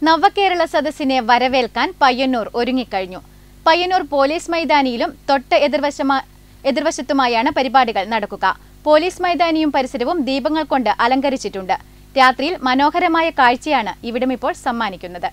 നവകേരള സദസ്സിനെ വരവേൽക്കാൻ പയ്യന്നൂർ ഒരുങ്ങിക്കഴിഞ്ഞു. പയ്യന്നൂർ പോലീസ് മൈതാനിയിലും തൊട്ട് എതിർവശത്തുമായാണ് പരിപാടികൾ നടക്കുക. പോലീസ് മൈതാനിയും പരിസരവും ദീപങ്ങൾ കൊണ്ട് അലങ്കരിച്ചിട്ടുണ്ട്. രാത്രിയിൽ മനോഹരമായ കാഴ്ചയാണ് ഇവിടം ഇപ്പോൾ സമ്മാനിക്കുന്നത്.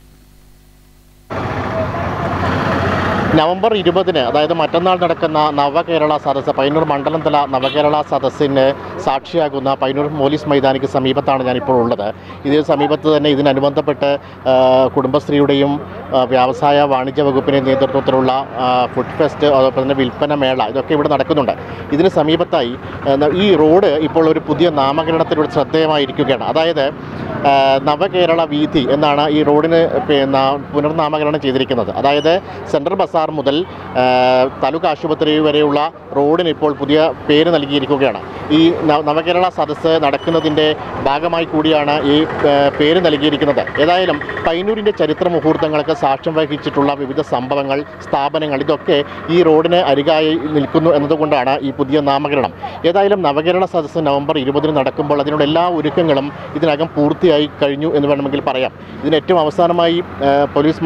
നവംബർ 20-ന് അതായത് മറ്റന്നാൾ നടക്കുന്ന നവകേരള സദസ്സ് പയ്യന്നൂർ മണ്ഡലം തല നവകേരള സദസ്സിന് സാക്ഷിയാകുന്ന പയ്യന്നൂർ പോലീസ് മൈതാനിക്ക് സമീപത്താണ് ഞാനിപ്പോൾ ഉള്ളത്. ഇതിന് സമീപത്ത് തന്നെ ഇതിനനുബന്ധപ്പെട്ട് കുടുംബശ്രീയുടെയും വ്യവസായ വാണിജ്യ വകുപ്പിൻ്റെ നേതൃത്വത്തിലുള്ള ഫുഡ് ഫെസ്റ്റ്, അതോടൊപ്പം തന്നെ വിൽപ്പന മേള, ഇതൊക്കെ ഇവിടെ നടക്കുന്നുണ്ട്. ഇതിന് സമീപത്തായി ഈ റോഡ് ഇപ്പോൾ ഒരു പുതിയ നാമകരണത്തിലൂടെ ശ്രദ്ധേയമായിരിക്കുകയാണ്. അതായത് നവകേരള വീഥി എന്നാണ് ഈ റോഡിന് പുനർനാമകരണം ചെയ്തിരിക്കുന്നത്. അതായത് സെൻട്രൽ ബസാർ മുതൽ താലൂക്ക് ആശുപത്രി വരെയുള്ള റോഡിന് ഇപ്പോൾ പുതിയ പേര് നൽകിയിരിക്കുകയാണ്. ഈ നവകേരള സദസ്സ് നടക്കുന്നതിൻ്റെ ഭാഗമായി കൂടിയാണ് ഈ പേര് നൽകിയിരിക്കുന്നത്. ഏതായാലും പയ്യന്നൂരിൻ്റെ ചരിത്ര മുഹൂർത്തങ്ങൾക്ക് സാക്ഷ്യം വഹിച്ചിട്ടുള്ള വിവിധ സംഭവങ്ങൾ, സ്ഥാപനങ്ങൾ, ഇതൊക്കെ ഈ റോഡിന് അരികായി നിൽക്കുന്നു എന്നതുകൊണ്ടാണ് ഈ പുതിയ നാമകരണം. ഏതായാലും നവകേരള സദസ്സ് നവംബർ 20-ന് നടക്കുമ്പോൾ അതിനുള്ള എല്ലാ ഒരുക്കങ്ങളും ഇതിനകം പൂർത്തിയായി കഴിഞ്ഞു എന്ന് വേണമെങ്കിൽ പറയാം. ഇതിന് ഏറ്റവും അവസാനമായി പോലീസ്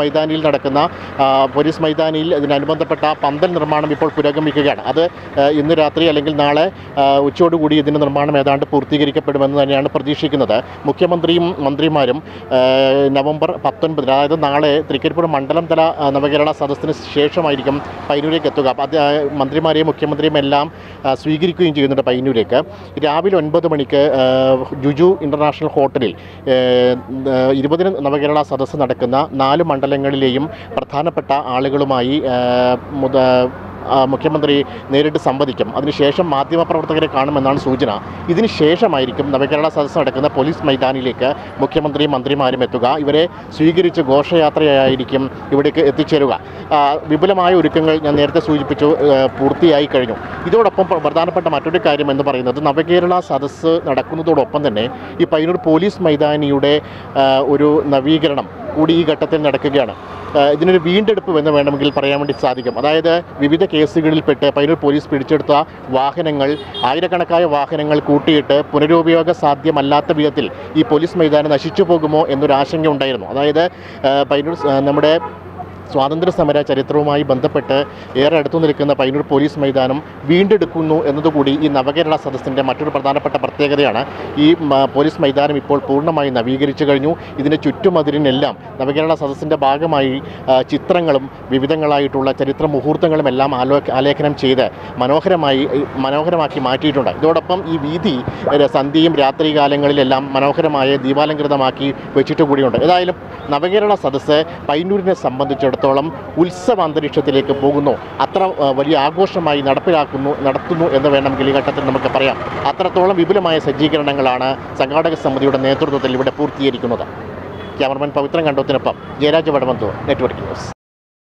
മൈതാനിയിൽ ഇതിനനുബന്ധപ്പെട്ട പന്തൽ നിർമ്മാണം ഇപ്പോൾ പുരോഗമിക്കുകയാണ്. അത് ഇന്ന് രാത്രി അല്ലെങ്കിൽ നാളെ ഉച്ചയോടുകൂടി ഇതിൻ്റെ നിർമ്മാണം ഏതാണ്ട് പൂർത്തീകരിക്കപ്പെടുമെന്ന് തന്നെയാണ് പ്രതീക്ഷിക്കുന്നത്. മുഖ്യമന്ത്രിയും മന്ത്രിമാരും നവംബർ 19, അതായത് നാളെ തൃക്കരിപ്പൂർ മണ്ഡലം തല നവകേരള സദസ്സിന് ശേഷമായിരിക്കും പയ്യന്നൂരേക്ക് എത്തുക. അത് മന്ത്രിമാരെയും മുഖ്യമന്ത്രിയും എല്ലാം സ്വീകരിക്കുകയും ചെയ്യുന്നുണ്ട്. പയ്യന്നൂരേക്ക് രാവിലെ 9 മണിക്ക് ജുജു ഇൻ്റർനാഷണൽ ഹോട്ടലിൽ 20-ന് നവകേരള സദസ്സ് നടക്കുന്ന 4 മണ്ഡലങ്ങളിലെയും പ്രധാനപ്പെട്ട ആളുകളുമായി മുഖ്യമന്ത്രി നേരിട്ട് സംവദിക്കും. അതിനുശേഷം മാധ്യമപ്രവർത്തകരെ കാണുമെന്നാണ് സൂചന. ഇതിന് ശേഷമായിരിക്കും നവകേരള സദസ്സ് നടക്കുന്ന പോലീസ് മൈതാനിയിലേക്ക് മുഖ്യമന്ത്രിയും മന്ത്രിമാരും എത്തുക. ഇവരെ സ്വീകരിച്ച് ഘോഷയാത്രയായിരിക്കും ഇവിടേക്ക് എത്തിച്ചേരുക. വിപുലമായ ഒരുക്കങ്ങൾ ഞാൻ നേരത്തെ സൂചിപ്പിച്ചു പൂർത്തിയായി കഴിഞ്ഞു. ഇതോടൊപ്പം പ്രധാനപ്പെട്ട മറ്റൊരു കാര്യം എന്ന് പറയുന്നത് നവകേരള സദസ്സ് നടക്കുന്നതോടൊപ്പം തന്നെ ഈ പയ്യന്നൂർ പോലീസ് മൈതാനിയുടെ ഒരു നവീകരണം കൂടി ഈ ഘട്ടത്തിൽ നടക്കുകയാണ്. ഇതിനൊരു വീണ്ടെടുപ്പ് എന്ന് വേണമെങ്കിൽ പറയാൻ വേണ്ടി സാധിക്കും. അതായത് വിവിധ കേസുകളിൽപ്പെട്ട് പയ്യന്നൂർ പോലീസ് പിടിച്ചെടുത്ത വാഹനങ്ങൾ, ആയിരക്കണക്കായ വാഹനങ്ങൾ കൂട്ടിയിട്ട് പുനരുപയോഗ സാധ്യമല്ലാത്ത വിധത്തിൽ ഈ പോലീസ് മൈതാനം നശിച്ചു പോകുമോ എന്നൊരു ആശങ്ക ഉണ്ടായിരുന്നു. അതായത് പയ്യന്നൂർ നമ്മുടെ സ്വാതന്ത്ര്യ സമര ചരിത്രവുമായി ബന്ധപ്പെട്ട് ഏറെ അടുത്തു നിൽക്കുന്ന പയ്യന്നൂർ പോലീസ് മൈതാനം വീണ്ടെടുക്കുന്നു എന്നതുകൂടി ഈ നവകേരള സദസ്സിൻ്റെ മറ്റൊരു പ്രധാനപ്പെട്ട പ്രത്യേകതയാണ്. ഈ പോലീസ് മൈതാനം ഇപ്പോൾ പൂർണ്ണമായി നവീകരിച്ചു കഴിഞ്ഞു. ഇതിൻ്റെ ചുറ്റുമതിരിനെല്ലാം നവകേരള സദസ്സിൻ്റെ ഭാഗമായി ചിത്രങ്ങളും വിവിധങ്ങളായിട്ടുള്ള ചരിത്ര മുഹൂർത്തങ്ങളും എല്ലാം ആലേഖനം ചെയ്ത് മനോഹരമാക്കി മാറ്റിയിട്ടുണ്ട്. ഇതോടൊപ്പം ഈ വീഥി സന്ധ്യയും രാത്രികാലങ്ങളിലെല്ലാം മനോഹരമായ ദീപാലങ്കൃതമാക്കി വെച്ചിട്ട് കൂടിയുണ്ട്. ഏതായാലും നവകേരള സദസ്സ് പയ്യന്നൂരിനെ സംബന്ധിച്ചിടത്തോളം ഉത്സവാന്തരീക്ഷത്തിലേക്ക് പോകുന്നു. അത്ര വലിയ ആഘോഷമായി നടത്തുന്നു എന്ന് വേണമെങ്കിൽ ഈ ഘട്ടത്തിൽ നമുക്ക് പറയാം. അത്രത്തോളം വിപുലമായ സജ്ജീകരണങ്ങളാണ് സംഘാടക സമിതിയുടെ നേതൃത്വത്തിൽ ഇവിടെ പൂർത്തീകരിക്കുന്നത്. ക്യാമറമാൻ പവിത്രൻ കണ്ടോത്തിനൊപ്പം ജയരാജ് വടവന്തൂർ, നെറ്റ്വർക്ക് ന്യൂസ്.